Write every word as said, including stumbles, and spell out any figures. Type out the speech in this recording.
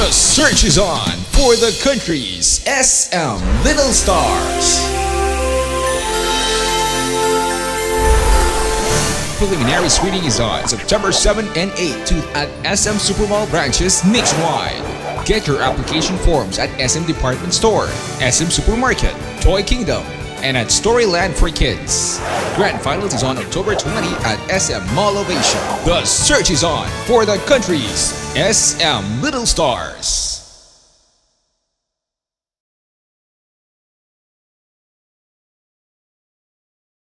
The search is on for the country's S M Little Stars. Preliminary screening is on September seventh and eighth at S M Supermall branches nationwide. Get your application forms at S M Department Store, S M Supermarket, Toy Kingdom, and at Storyland for Kids. Grand Finals is on October twentieth at S M Mall Ovation. The search is on for the country's S M Little Stars.